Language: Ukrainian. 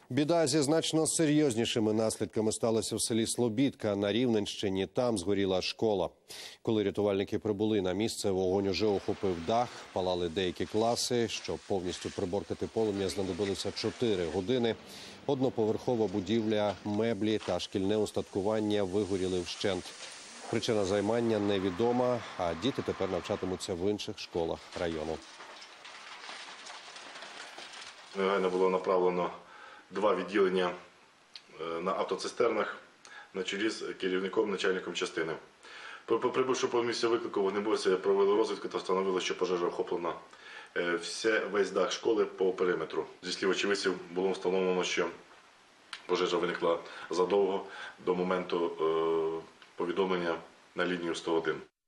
Біда зі значно серйознішими наслідками сталася в селі Слобідка на Рівненщині. Там згоріла школа. Коли рятувальники прибули на місце, вогонь уже охопив дах, палали деякі класи. Щоб повністю приборкати полум'я, знадобилося 4 години. Одноповерхова будівля, меблі та шкільне устаткування вигоріли вщент. Причина займання невідома, а діти тепер навчатимуться в інших школах району. Негайно було направлено 2 відділення на автоцистернах на чолі з керівником, начальником частини. Прибувши по місцю виклику, вогнеборці провели розвідку та встановили, що пожежа охоплена весь дах школи по периметру. Зі слів очевидців було встановлено, що пожежа виникла задовго до моменту повідомлення на лінію 101.